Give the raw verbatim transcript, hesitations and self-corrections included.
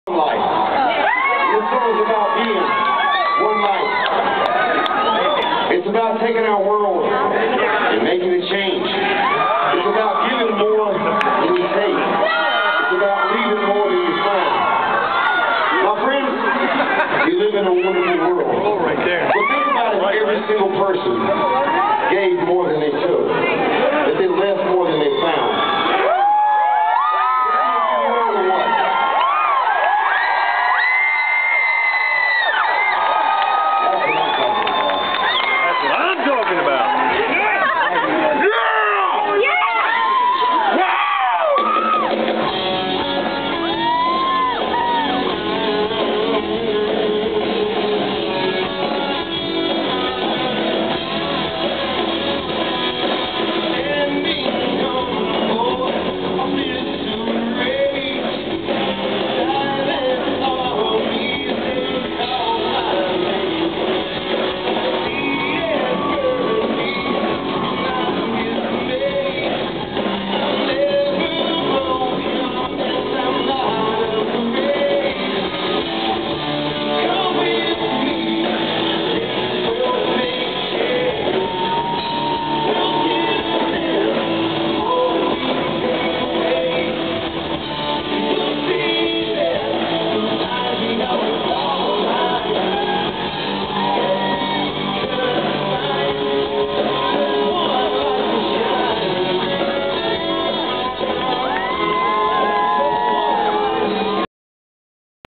life. This song is about being one life. It's about taking our world and making it change. It's about giving more than you take. It's about leaving more than you find. My friends, we live in a wonderful world. Right there. But think about it, every single person